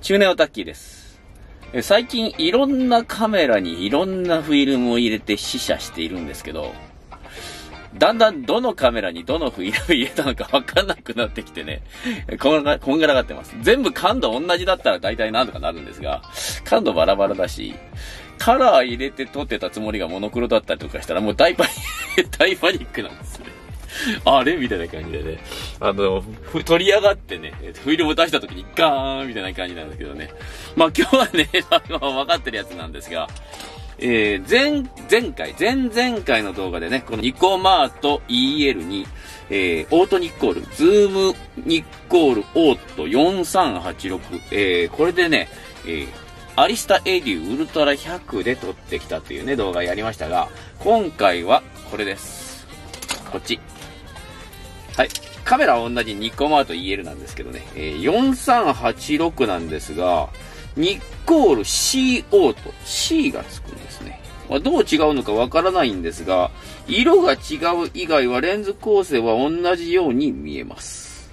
中年オタッキーです。最近いろんなカメラにいろんなフィルムを入れて試写しているんですけど、だんだんどのカメラにどのフィルム入れたのかわかんなくなってきてね、こんがらがってます。全部感度同じだったら大体なんとかなるんですが、感度バラバラだし、カラー入れて撮ってたつもりがモノクロだったりとかしたらもう大パニックなんですね。あれみたいな感じでね。取り上がってね、フィルム出した時にガーンみたいな感じなんですけどね。まあ今日はね、分かってるやつなんですが、前々回の動画でね、このニコマート EL に、オートニッコール、ズームニッコールオート4386、これでね、アリスタエデュウルトラ100で撮ってきたっていうね、動画やりましたが、今回はこれです。こっち。はい。カメラは同じニコマート EL なんですけどね、4386なんですが、ニッコール C オート、C がつくんですね。まあ、どう違うのかわからないんですが、色が違う以外はレンズ構成は同じように見えます。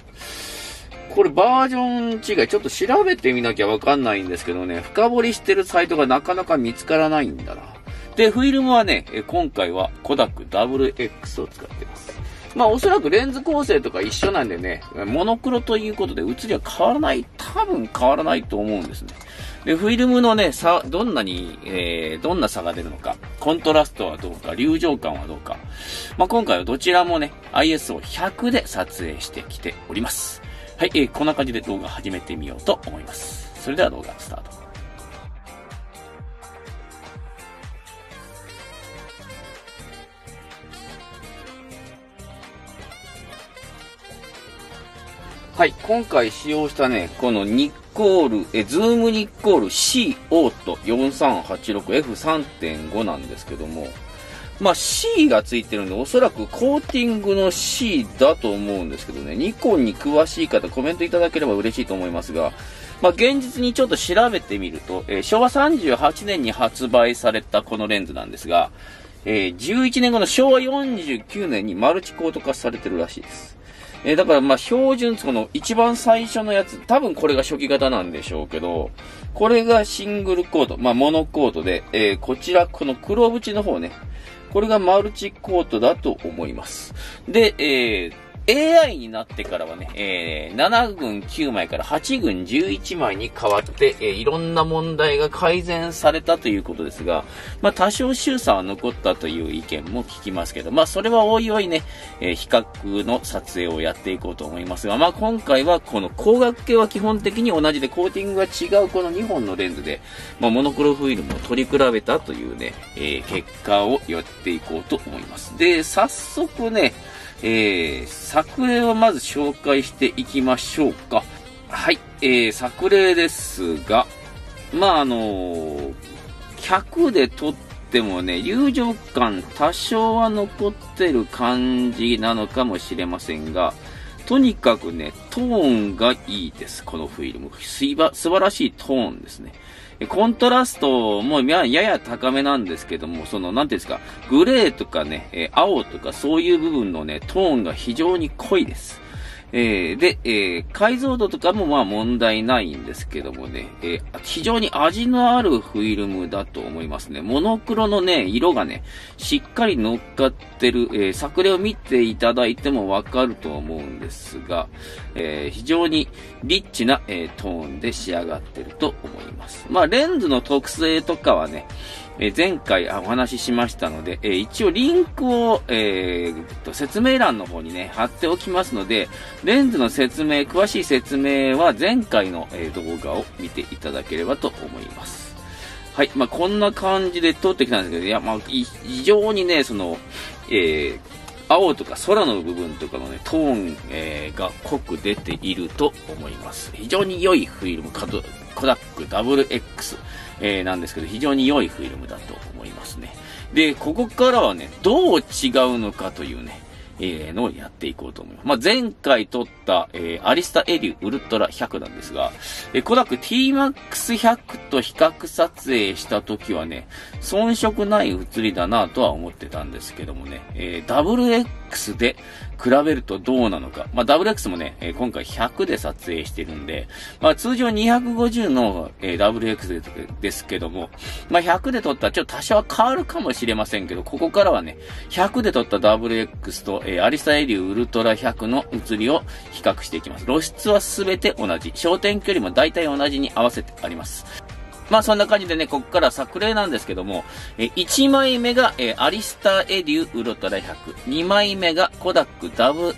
これバージョン違い、ちょっと調べてみなきゃわかんないんですけどね、深掘りしてるサイトがなかなか見つからないんだな。で、フィルムはね、今回はコダック WX を使っています。まあおそらくレンズ構成とか一緒なんでね、モノクロということで写りは変わらない、多分変わらないと思うんですね。で、フィルムのね、どんな差が出るのか、コントラストはどうか、流浄感はどうか。まあ今回はどちらもね、ISO100 で撮影してきております。はい、こんな感じで動画始めてみようと思います。それでは動画スタート。はい、今回使用したね、このニッコール、ズームニッコール C オート 4386F3.5 なんですけども、まあ C がついてるんで、おそらくコーティングの C だと思うんですけどね、ニコンに詳しい方コメントいただければ嬉しいと思いますが、まあ現実にちょっと調べてみると、昭和38年に発売されたこのレンズなんですが、11年後の昭和49年にマルチコート化されてるらしいです。だからまあ標準、この一番最初のやつ、多分これが初期型なんでしょうけど、これがシングルコート、まあモノコートで、こちら、この黒縁の方ね、これがマルチコートだと思います。で、AI になってからはね、7群9枚から8群11枚に変わって、いろんな問題が改善されたということですが、まあ多少修査は残ったという意見も聞きますけど、まあそれはおいおいね、比較の撮影をやっていこうと思いますが、まあ今回はこの光学系は基本的に同じでコーティングが違うこの2本のレンズで、まあモノクロフィルムを取り比べたというね、結果をやっていこうと思います。で、早速ね、作例をまず紹介していきましょうか。はい、作例ですが、まあ100で撮ってもね、流浄感多少は残ってる感じなのかもしれませんが、とにかくね、トーンがいいです。このフィルム。素晴らしいトーンですね。コントラストもやや高めなんですけども、なんていうんですか、グレーとかね、青とかそういう部分のね、トーンが非常に濃いです。で、解像度とかもまあ問題ないんですけどもね、非常に味のあるフィルムだと思いますね。モノクロのね、色がね、しっかり乗っかってる、作例を見ていただいてもわかると思うんですが、非常にリッチな、トーンで仕上がってると思います。まあ、レンズの特性とかはね、前回お話ししましたので、一応リンクを、説明欄の方にね、貼っておきますので、レンズの説明、詳しい説明は前回の、動画を見ていただければと思います。はい。まあ、こんな感じで撮ってきたんですけど、いや、まあ、非常にね、青とか空の部分とかのね、トーン、が濃く出ていると思います。非常に良いフィルム、コダック WX、なんですけど、非常に良いフィルムだと思いますね。で、ここからはね、どう違うのかというね、のをやっていこうと思います。まあ、前回撮った、アリスタエデュウルトラ100なんですが、コダック TMAX100 と比較撮影した時はね、遜色ない写りだなとは思ってたんですけどもね、WX WX で比べるとどうなのか。まあ、WX もね、今回100で撮影してるんで、まあ、通常250の、WX ですけども、まあ、100で撮ったらちょっと多少は変わるかもしれませんけど、ここからはね、100で撮った WX と、アリスタエリューウルトラ100の写りを比較していきます。露出はすべて同じ。焦点距離も大体同じに合わせてあります。まあそんな感じでね、ここから作例なんですけども、1枚目が、アリスタエリューウルトラ100、2枚目がコダック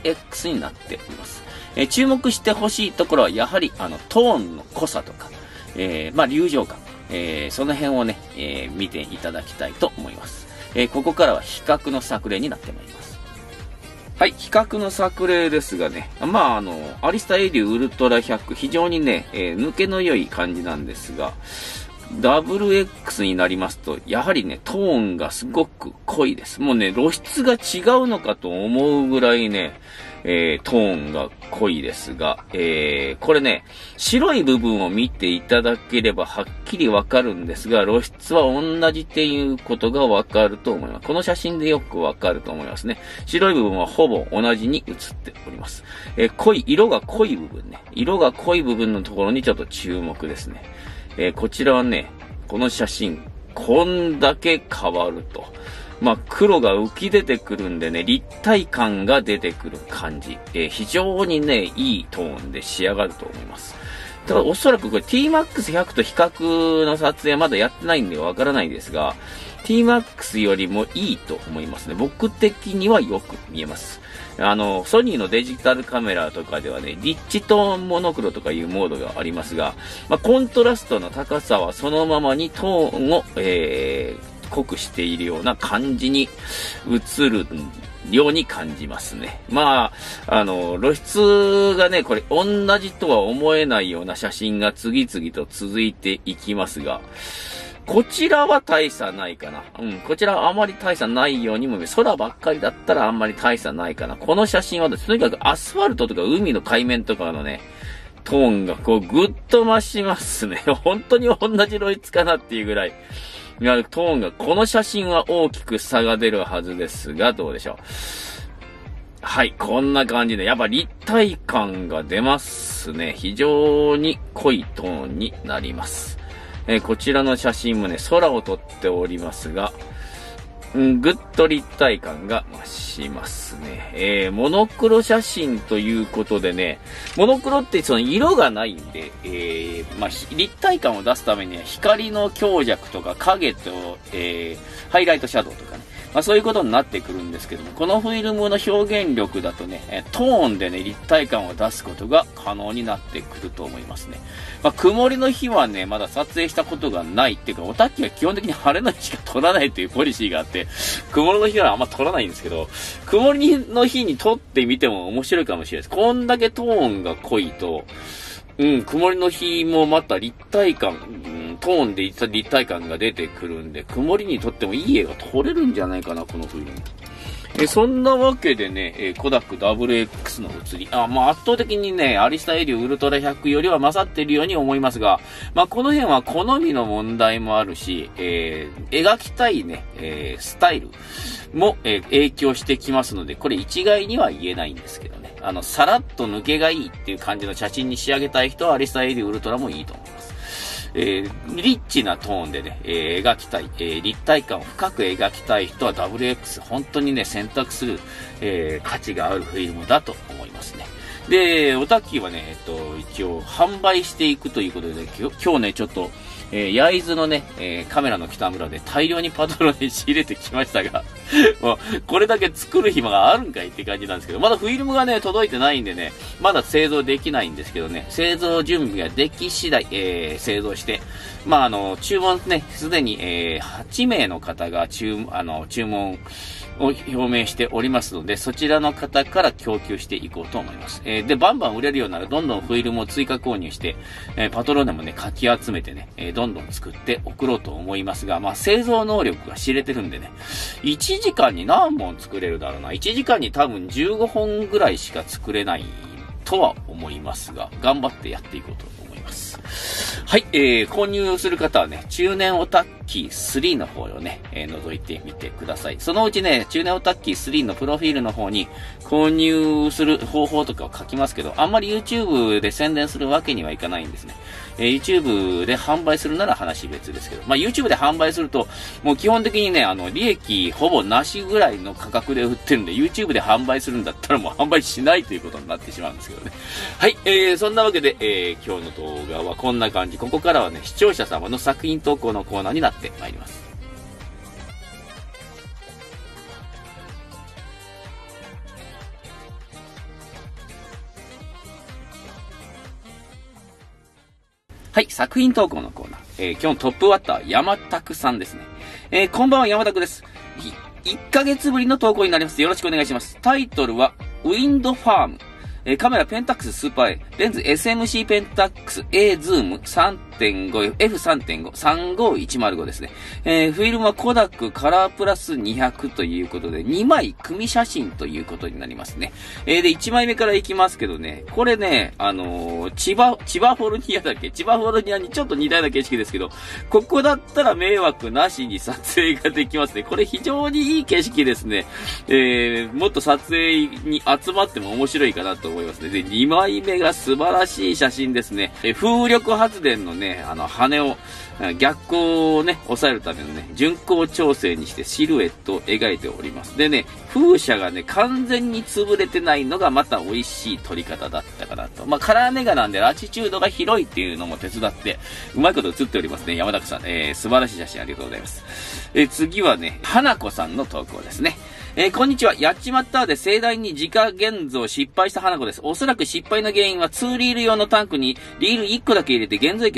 WX になっています。注目してほしいところはやはりトーンの濃さとか、まあ流浄感、その辺をね、見ていただきたいと思います。ここからは比較の作例になってまいります。はい、比較の作例ですがね、まあアリスタエリューウルトラ100、非常にね、抜けの良い感じなんですが、WX になりますと、やはりね、トーンがすごく濃いです。もうね、露出が違うのかと思うぐらいね、トーンが濃いですが、これね、白い部分を見ていただければはっきりわかるんですが、露出は同じっていうことがわかると思います。この写真でよくわかると思いますね。白い部分はほぼ同じに写っております。色が濃い部分ね。色が濃い部分のところにちょっと注目ですね。こちらはね、この写真、こんだけ変わると。まあ、黒が浮き出てくるんでね、立体感が出てくる感じ。非常にね、いいトーンで仕上がると思います。だからおそらくこれ TMAX100 と比較の撮影まだやってないんでわからないですが、TMAX よりもいいと思いますね。僕的にはよく見えます。ソニーのデジタルカメラとかではね、リッチトーンモノクロとかいうモードがありますが、まあ、コントラストの高さはそのままにトーンを、濃くしているような感じに映るように感じますね。まあ、露出がね、これ同じとは思えないような写真が次々と続いていきますが、こちらは大差ないかな。こちらはあまり大差ないようにも見える。空ばっかりだったらあんまり大差ないかな。この写真はですね、とにかくアスファルトとか海の海面とかのね、トーンがこうぐっと増しますね。本当に同じ露出かなっていうぐらい。トーンが、この写真は大きく差が出るはずですが、どうでしょう。はい、こんな感じで、やっぱ立体感が出ますね。非常に濃いトーンになります。こちらの写真もね、空を撮っておりますが、ぐっと立体感が増しますね。モノクロ写真ということでね、モノクロってその色がないんで、まあ、立体感を出すためには光の強弱とか影と、ハイライトシャドウとかね、まあそういうことになってくるんですけども、このフィルムの表現力だとね、トーンでね、立体感を出すことが可能になってくると思いますね。まあ曇りの日はね、まだ撮影したことがないっていうか、オタッキーは基本的に晴れの日しか撮らないっていうポリシーがあって、曇りの日はあんま撮らないんですけど、曇りの日に撮ってみても面白いかもしれないです。こんだけトーンが濃いと、曇りの日もまた立体感、トーンで立体感が出てくるんで、曇りにとってもいい絵が撮れるんじゃないかな、このフィルム。そんなわけでね、コダック WX の写り。まあ圧倒的にね、アリスタエリューウルトラ100よりは勝っているように思いますが、まあこの辺は好みの問題もあるし、描きたいね、スタイルも、影響してきますので、これ一概には言えないんですけどね。さらっと抜けがいいっていう感じの写真に仕上げたい人はアリスタエリューウルトラもいいと思います。リッチなトーンでね、描きたい、立体感を深く描きたい人は WX 本当にね、選択する、価値があるフィルムだと思いますね。で、オタッキーはね、一応販売していくということで、今日ね、ちょっと、焼津のね、カメラの北村で大量にパトロンで仕入れてきましたが、もう、これだけ作る暇があるんかいって感じなんですけど、まだフィルムがね、届いてないんでね、まだ製造できないんですけどね、製造準備ができ次第、製造して、まあ、注文ね、すでに、8名の方が注文を表明しておりますので、そちらの方から供給していこうと思います。で、バンバン売れるようなら、どんどんフィルムを追加購入して、パトローネもね、かき集めてね、どんどん作って送ろうと思いますが、まあ、製造能力が知れてるんでね、1時間に何本作れるだろうな。1時間に多分15本ぐらいしか作れないとは思いますが、頑張ってやっていこうと思います。 はい、購入する方はね、中年オタッキー3の方をね、覗いてみてください。そのうちね、中年オタッキー3のプロフィールの方に購入する方法とかを書きますけど、あんまり YouTube で宣伝するわけにはいかないんですね。YouTube で販売するなら話別ですけど、まあ YouTube で販売すると、もう基本的にね、利益ほぼなしぐらいの価格で売ってるんで、YouTube で販売するんだったらもう販売しないということになってしまうんですけどね。はい、そんなわけで、今日の動画はこんな感じ。ここからはね、視聴者様の作品投稿のコーナーになってまいります。はい、作品投稿のコーナー。今日のトップバッター、山拓さんですね。こんばんは、山拓です。1ヶ月ぶりの投稿になります。よろしくお願いします。タイトルは、ウィンドファーム。カメラペンタックススーパー A、レンズ SMC ペンタックス A ズーム 3.5、F3.5、35105ですね。フィルムはコダックカラープラス200ということで、2枚組写真ということになりますね。で、1枚目からいきますけどね、これね、千葉フォルニアだっけ？千葉フォルニアにちょっと似たような景色ですけど、ここだったら迷惑なしに撮影ができますね。これ非常にいい景色ですね。もっと撮影に集まっても面白いかなと思いますね。で、2枚目が素晴らしい写真ですね。風力発電のね、羽を、逆光をね、抑えるためのね、順光調整にしてシルエットを描いております。でね、風車がね、完全に潰れてないのがまた美味しい撮り方だったかなと。まあ、カラーネガなんでラチチュードが広いっていうのも手伝って、うまいこと映っておりますね。山田さん、素晴らしい写真ありがとうございます。次はね、花子さんの投稿ですね。こんにちは。やっちまったで盛大に自家現像失敗した花子です。おそらく失敗の原因は2リール用のタンクにリール1個だけ入れて現像液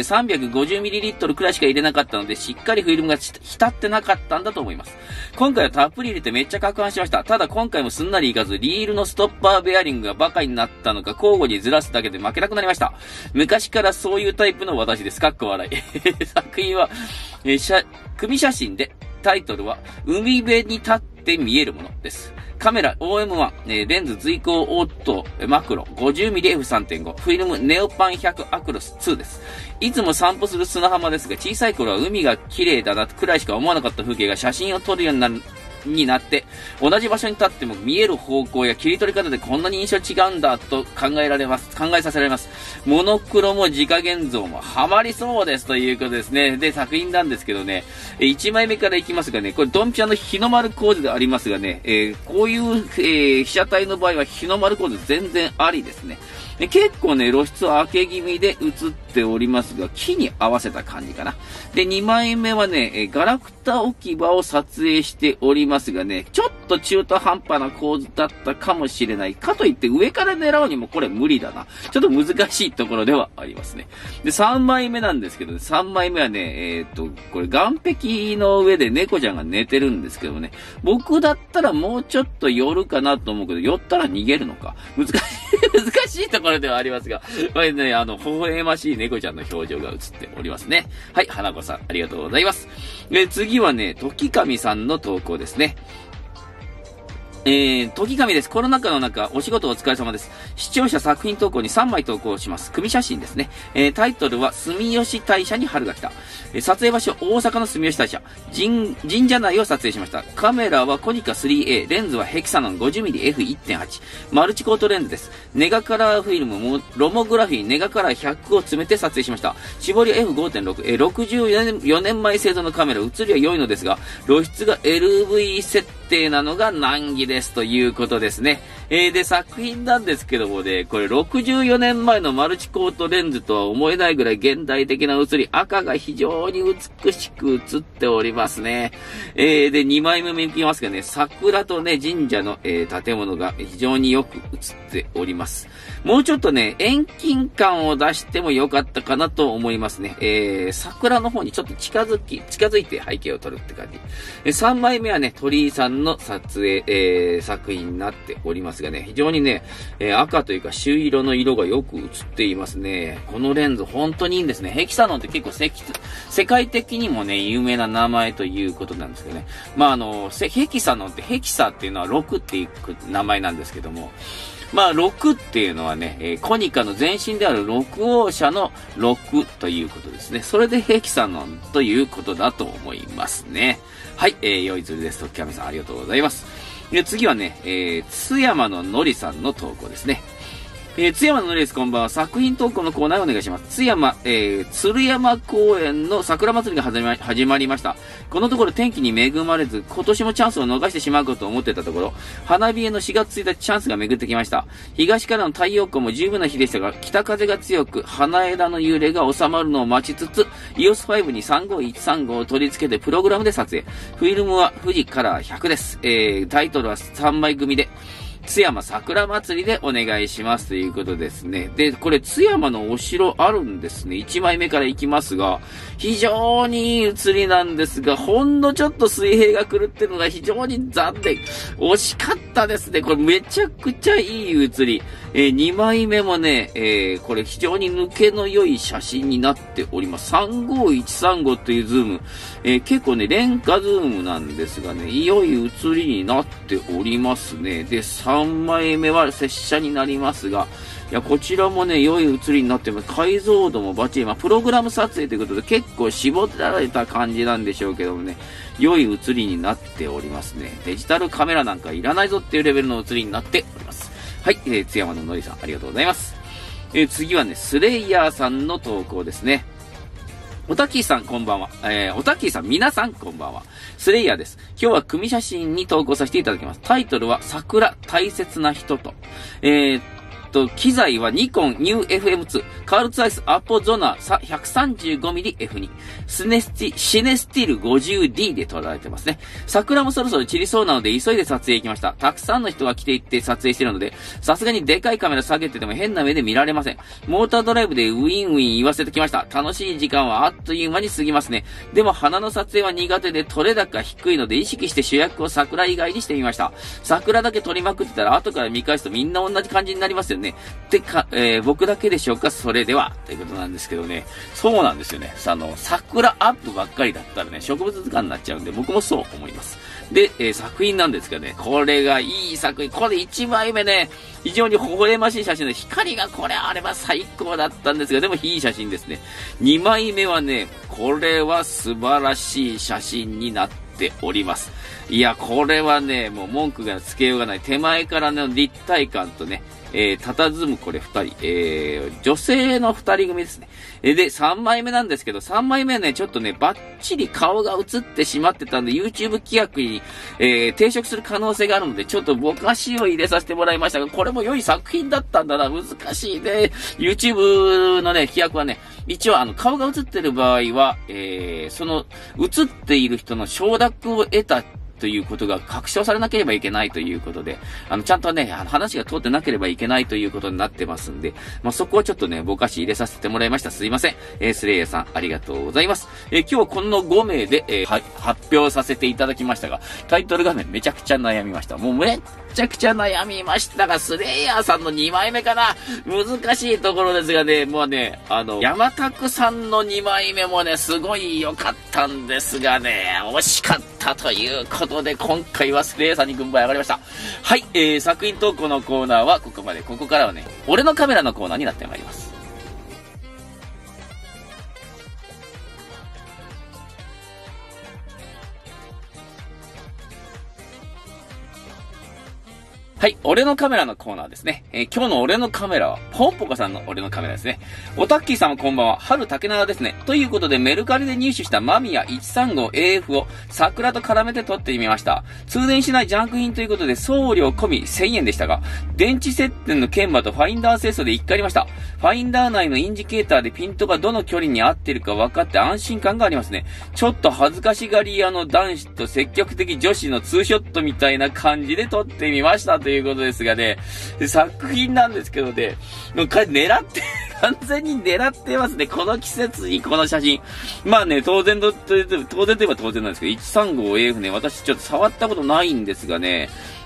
350ml くらいしか入れなかったので、しっかりフィルムが浸ってなかったんだと思います。今回はたっぷり入れてめっちゃ攪拌しました。ただ今回もすんなりいかず、リールのストッパーベアリングがバカになったのか交互にずらすだけで負けなくなりました。昔からそういうタイプの私です。かっこ笑い。作品は、組写真で、タイトルは、海辺に立って見えるものです。カメラ OM1、レンズ随光オートマクロ 50mmF3.5、フィルムネオパン100アクロス2です。いつも散歩する砂浜ですが、小さい頃は海が綺麗だなくらいしか思わなかった風景が写真を撮るようになって、同じ場所に立っても見える方向や切り取り方でこんなに印象違うんだと考えさせられます。モノクロも自家現像もハマりそうですということですね。で、作品なんですけどね、1枚目からいきますがね、これドンピシャの日の丸構図でありますがね、こういう、被写体の場合は日の丸構図全然ありですね。結構ね、露出は明け気味で映っておりますが、木に合わせた感じかな。で、2枚目はね、ガラクタ置き場を撮影しておりますがね、ちょっと中途半端な構図だったかもしれない。かといって上から狙うにもこれ無理だな。ちょっと難しいところではありますね。で、3枚目なんですけど、3枚目はね、これ岸壁の上で猫ちゃんが寝てるんですけどね、僕だったらもうちょっと寄るかなと思うけど、寄ったら逃げるのか。難しいところではありますが、これね、微笑ましい猫ちゃんの表情が映っておりますね。はい、花子さん、ありがとうございます。次はね、時神さんの投稿ですね。時神です。コロナ禍の中、お仕事お疲れ様です。視聴者作品投稿に3枚投稿します。組写真ですね。タイトルは、住吉大社に春が来た。撮影場所、大阪の住吉大社。神社内を撮影しました。カメラはコニカ 3A。レンズはヘキサノン 50mmF1.8。マルチコートレンズです。ネガカラーフィルムも、ロモグラフィーネガカラー100を詰めて撮影しました。絞りは F5.6。64年前製造のカメラ、写りは良いのですが、露出が LV 設定なのが難儀ですということですね。で、作品なんですけどもね、これ64年前のマルチコートレンズとは思えないぐらい現代的な写り、赤が非常に美しく写っておりますね。で、2枚目見ますがね、桜とね、神社の、建物が非常によく写っております。もうちょっとね、遠近感を出してもよかったかなと思いますね。桜の方にちょっと近づいて背景を撮るって感じ。3枚目はね、鳥居さんの撮影、作品になっておりますがね、非常にね、赤というか朱色の色がよく映っていますね。このレンズ本当にいいんですね。ヘキサノンって結構世界的にもね、有名な名前ということなんですけどね。まあヘキサノンってヘキサっていうのは6っていう名前なんですけども、 まあ、6っていうのはね、コニカの前身である六王社の6ということですね。それでヘキサノンということだと思いますね。はい、良い釣りですと、キャミさんありがとうございます。で、次はね、津山ののりさんの投稿ですね。津山ののりです、こんばんは。作品投稿のコーナーをお願いします。津山、鶴山公園の桜祭りが始まりました。このところ天気に恵まれず、今年もチャンスを逃してしまうことを思ってたところ、花冷えの4月1日チャンスが巡ってきました。東からの太陽光も十分な日でしたが、北風が強く、花枝の幽霊が収まるのを待ちつつ、EOS5 に35135を取り付けてプログラムで撮影。フィルムは富士カラー100です。タイトルは3枚組で、津山桜祭りでお願いしますということですね。で、これ津山のお城あるんですね。1枚目から行きますが、非常にいい写りなんですが、ほんのちょっと水平が狂ってるのが非常に残念。惜しかったですね。これめちゃくちゃいい写り。2枚目もね、これ非常に抜けの良い写真になっております。35135というズーム。結構ね、廉価ズームなんですがね、良い写りになっておりますね。で、3枚目は拙者になりますが、いや、こちらもね、良い写りになってます。解像度もバッチリ。まあ、プログラム撮影ということで結構絞られた感じなんでしょうけどもね、良い写りになっておりますね。デジタルカメラなんかいらないぞっていうレベルの写りになっております。はい、津山ののりさん、ありがとうございます。次はね、スレイヤーさんの投稿ですね。おたきさんこんばんは。おたきさん皆さんこんばんは。スレイヤーです。今日は組写真に投稿させていただきます。タイトルは桜大切な人と。機材はニコン New-FM2 カールツアイスアポゾナ 135mmF2 シネスティル 50D で撮られてますね。桜もそろそろ散りそうなので急いで撮影行きました。たくさんの人が来ていって撮影しているので、さすがにでかいカメラ下げてても変な目で見られません。モータードライブでウィンウィン言わせてきました。楽しい時間はあっという間に過ぎますね。でも花の撮影は苦手で撮れ高低いので意識して主役を桜以外にしてみました。桜だけ撮りまくってたら後から見返すとみんな同じ感じになりますよね。僕だけでしょうか、それではということなんですけどね。そうなんですよね。桜アップばっかりだったらね、植物図鑑になっちゃうんで、僕もそう思います。で、作品なんですけどね、これがいい作品。これ1枚目ね、非常に微笑ましい写真で、光がこれあれば最高だったんですが、でもいい写真ですね。2枚目はね、これは素晴らしい写真になっております。いや、これはね、もう文句がつけようがない。手前からの立体感とね、佇むこれ2人、女性の2人組ですね。で、3枚目なんですけど、3枚目はね、ちょっとね、バッチリ顔が映ってしまってたんで、YouTube 規約に、抵触する可能性があるので、ちょっとぼかしを入れさせてもらいましたが、これも良い作品だったんだな、難しいね。YouTube のね、規約はね、一応顔が映ってる場合は、その、映っている人の承諾を得た、ということが確証されなければいけないということで、ちゃんとね、話が通ってなければいけないということになってますんで、まあ、そこはちょっとね、ぼかし入れさせてもらいました。すいません。スレイヤーさん、ありがとうございます。今日この5名で、発表させていただきましたが、タイトル画面めちゃくちゃ悩みました。もうめっちゃくちゃ悩みましたが、スレイヤーさんの2枚目かな。難しいところですがね、もうね、山拓さんの2枚目もね、すごい良かったんですがね、惜しかったということで、今回はスレイヤーさんに軍配上がりました。はい、作品投稿のコーナーはここまで。ここからはね、俺のカメラのコーナーになってまいります。はい、俺のカメラのコーナーですね。今日の俺のカメラは、ポンポコさんの俺のカメラですね。おたっきーさんもこんばんは。春竹縄ですね。ということで、メルカリで入手したマミヤ 135AF を桜と絡めて撮ってみました。通電しないジャンク品ということで、送料込み1000円でしたが、電池接点の研磨とファインダー清掃で1回ありました。ファインダー内のインジケーターでピントがどの距離に合っているか分かって安心感がありますね。ちょっと恥ずかしがり屋の男子と積極的女子のツーショットみたいな感じで撮ってみましたということですがね、作品なんですけどね、完全に狙ってますね。この季節にこの写真。まあね、当然といえば当然なんですけど、135AF ね、私ちょっと触ったことないんですがね、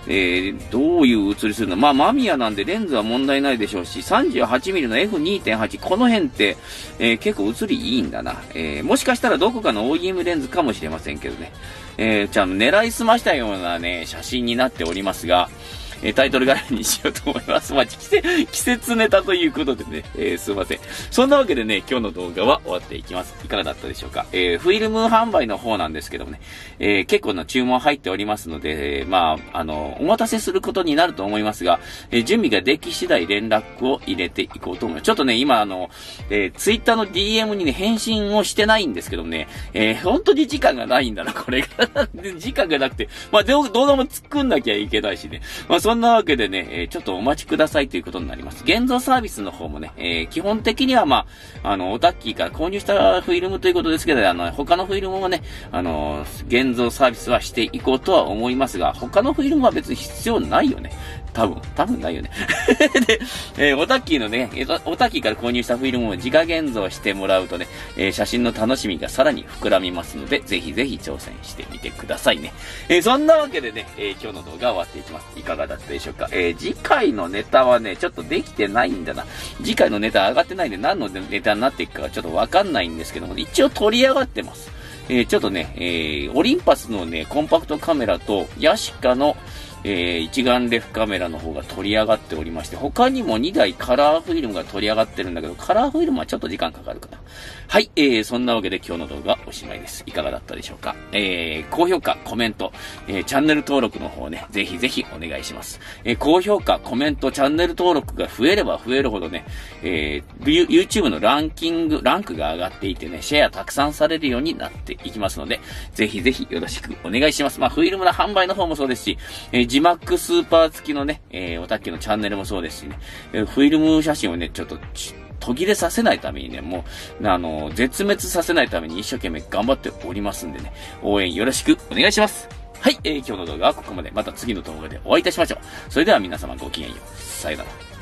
どういう写りするの？まあ、マミヤなんでレンズは問題ないでしょうし、38mm の F2.8、この辺って、結構写りいいんだな。もしかしたらどこかの OEM レンズかもしれませんけどね。ちゃんと狙いすましたようなね、写真になっておりますが、タイトル柄にしようと思います。まあ、季節ネタということでね、すいません。そんなわけでね、今日の動画は終わっていきます。いかがだったでしょうか。フィルム販売の方なんですけどもね、結構な注文入っておりますので、まあ、お待たせすることになると思いますが、準備ができ次第連絡を入れていこうと思います。ちょっとね、今ツイッターの DM にね、返信をしてないんですけどもね、本当に時間がないんだな、これが。時間がなくて、まあ、動画も作んなきゃいけないしね。まあそんなわけでね、ちょっとお待ちくださいということになります。現像サービスの方もね、基本的にはまあ、オタッキーから購入したフィルムということですけど、他のフィルムもね、現像サービスはしていこうとは思いますが、他のフィルムは別に必要ないよね。多分ないよね。で、オタッキーのね、オタッキーから購入したフィルムを自家現像してもらうとね、写真の楽しみがさらに膨らみますので、ぜひぜひ挑戦してみてくださいね。そんなわけでね、今日の動画は終わっていきます。いかがだったでしょうか。次回のネタはね、ちょっとできてないんだな。次回のネタ上がってないんで何のネタになっていくかちょっとわかんないんですけども、一応取り上がってます。ちょっとね、オリンパスのね、コンパクトカメラと、ヤシカの一眼レフカメラの方が取り上がっておりまして、他にも2台カラーフィルムが取り上がってるんだけど、カラーフィルムはちょっと時間かかるかな。はい、そんなわけで今日の動画おしまいです。いかがだったでしょうか。高評価、コメント、チャンネル登録の方ね、ぜひぜひお願いします。高評価、コメント、チャンネル登録が増えれば増えるほどね、YouTube のランクが上がっていてね、シェアたくさんされるようになっていきますので、ぜひぜひよろしくお願いします。まあ、フィルムの販売の方もそうですし、字幕スーパー付きのね、オタッキーのチャンネルもそうですしね、フィルム写真をね、ちょっと途切れさせないためにね、もう、絶滅させないために一生懸命頑張っておりますんでね、応援よろしくお願いします。はい、今日の動画はここまで。また次の動画でお会いいたしましょう。それでは皆様ごきげんよう。さよなら。